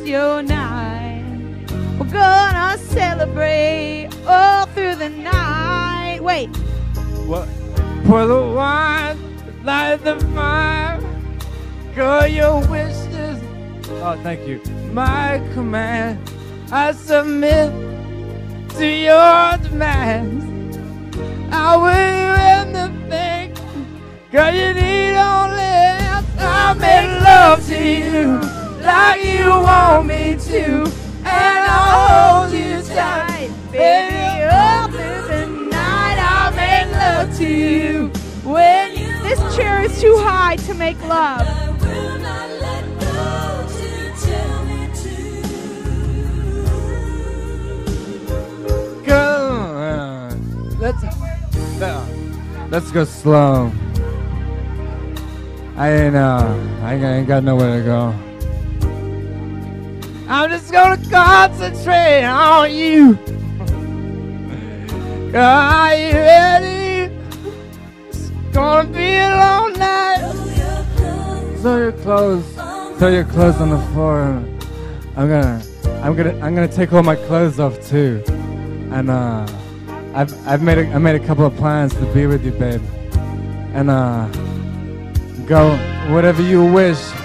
your night. We're gonna celebrate all through the night. Wait. What? Pour the wine, light the fire. Girl, your wishes. Oh, thank you. My command, I submit to your demands. I will do anything. Girl, you need only us. I'll make love to you like you want me to, and I'll hold you tight, baby, all through the night. I'll make love to you when you. This chair is too high to make love. I will not let go till you tell me to. Girl, let's go slow. I ain't got nowhere to go. I'm just gonna concentrate on you. Girl, are you ready? It's gonna be a long night. Throw your clothes on the floor. I'm gonna take all my clothes off too. And I made a couple of plans to be with you, babe. And go whatever you wish.